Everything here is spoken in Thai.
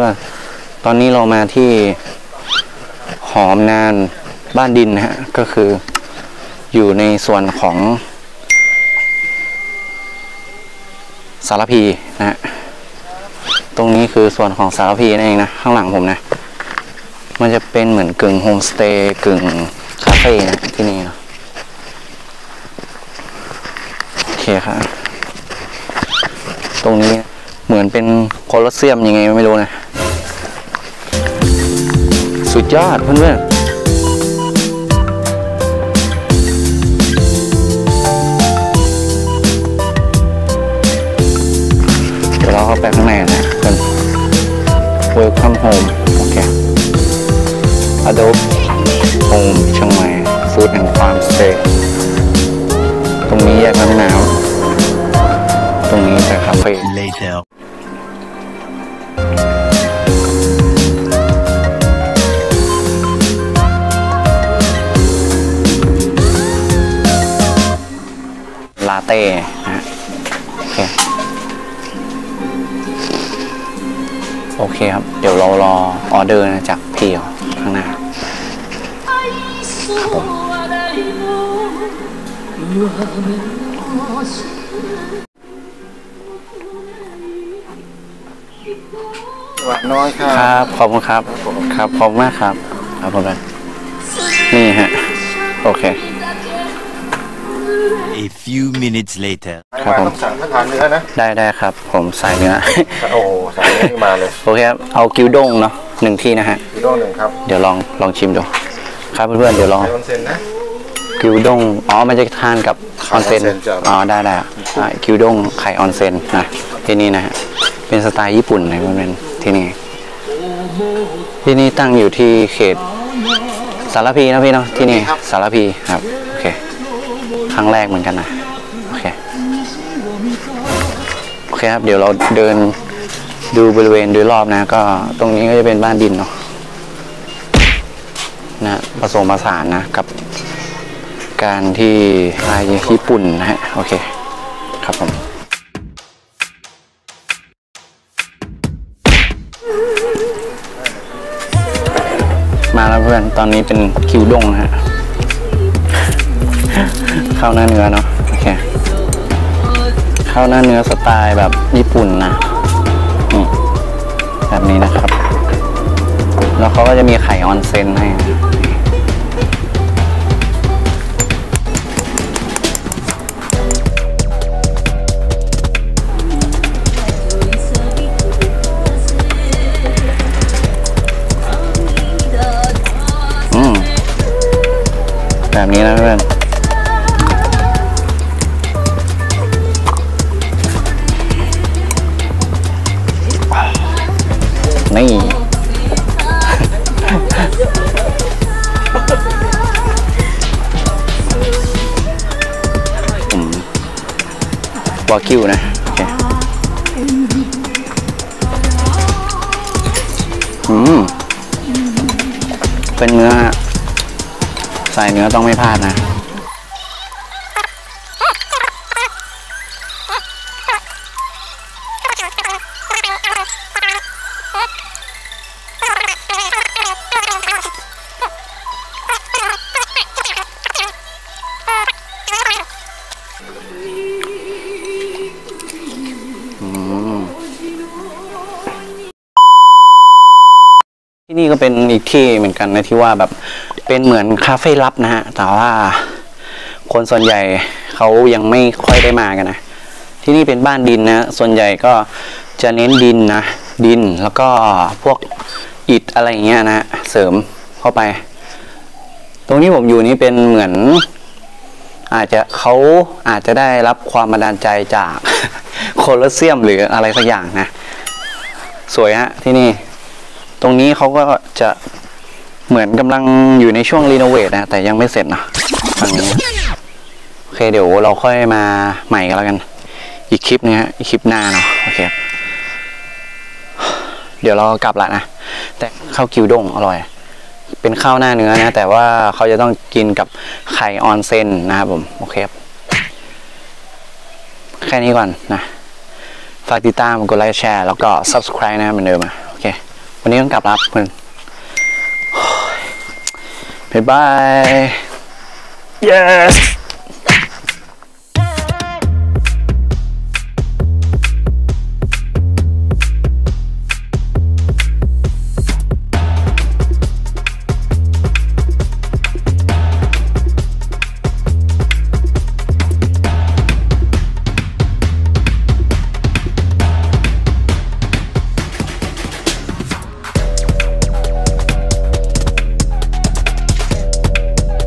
พื่อนตอนนี้เรามาที่หอมนานบ้านดินนะฮะก็คืออยู่ในส่วนของสารพีนะฮะตรงนี้คือส่วนของสารพีนั่นเองนะข้างหลังผมนะมันจะเป็นเหมือนกึ่งโฮมสเตย์กึ่งคาเฟ่นะที่นี่นะโอเคครับตรงนี้เหมือนเป็นโคลอสเซียมยังไงไม่รู้นะสุดยอดเพื่อนๆเดี๋ยวเราเข้าไปข้างในนะเป็น Welcome Home โอเค Adobe Home เชียงใหม่ Food and Farm Stay ตรงนี้แยกน้ำหนาวตรงนี้จะคาเฟ่ลาเต้นะโอเคครับเดี๋ยวเรารอออเดอร์นะจากพี่ข้างหน้าหวานน้อยครับขอบคุณครับครับขอบคุณมากครับครับผมนี่ฮะโอเค A few minutes later ครับผมสั่งทานเนื้อนะได้ครับผมสายเนื้อโอ้สายเนื้อที่มาเลยโอเคครับเอากิ้วด้งเนาะ1ที่นะฮะกิ้วด้ง1ครับเดี๋ยวลองชิมดูครับเพื่อนๆเดี๋ยวลองออนเซ็นนะกิ้วด้งมันจะทานกับออนเซ็นได้กิ้วด้งไข่ออนเซ็นนะที่นี่นะฮะเป็นสไตล์ญี่ปุ่นนะเพื่อนๆที่นี่ตั้งอยู่ที่เขตสารพีนะพี่เนาะที่นี่สารพีครับโอเคครั้งแรกเหมือนกันนะโอเคครับเดี๋ยวเราเดินดูบริเวณโดยรอบนะก็ตรงนี้ก็จะเป็นบ้านดินเนาะนะผสมผสานนะกับการที่ลายญี่ปุ่นนะฮะโอเคครับผมมาแล้วเพื่อนตอนนี้เป็นคิวด้งนะฮะข้าวหน้าเนื้อเนาะโอเคข้าวหน้าเนื้อสไตล์แบบญี่ปุ่นนะนี่แบบนี้นะครับแล้วเขาก็จะมีไข่ออนเซ็นให้แบบนี้นะเพื่อนนี่วากิวนะโอเคเป็นเนื้อใส่เนื้อต้องไม่พลาดนะที่นี่ก็เป็นอีกที่เหมือนกันนะที่ว่าแบบเป็นเหมือนคาเฟ่ลับนะฮะแต่ว่าคนส่วนใหญ่เขายังไม่ค่อยได้มากันนะที่นี่เป็นบ้านดินนะส่วนใหญ่ก็จะเน้นดินนะดินแล้วก็พวกอิฐอะไรเงี้ยนะเสริมเข้าไปตรงนี้ผมอยู่นี่เป็นเหมือนเขาอาจจะได้รับความบันดาลใจจากโคลอสเซียมหรืออะไรสักอย่างนะสวยฮะที่นี่ตรงนี้เขาก็จะเหมือนกำลังอยู่ในช่วงรีโนเวทนะแต่ยังไม่เสร็จนะฝั่งนี้โอเคเดี๋ยวเราค่อยมาใหม่กันแล้วกันอีกคลิปนึงฮะอีกคลิปหน้าเนาะโอเคเดี๋ยวเรากลับละนะแต่ข้าวกิ้วด้งอร่อยเป็นข้าวหน้าเนื้อนะแต่ว่าเขาจะต้องกินกับไข่ออนเซนนะครับผมโอเคแค่นี้ก่อนนะฝากติดตามกดไลค์แชร์แล้วก็ subscribe นะเหมือนเดิมโอเควันนี้ต้องกลับแล้วเพื่อนบ๊ายบาย yes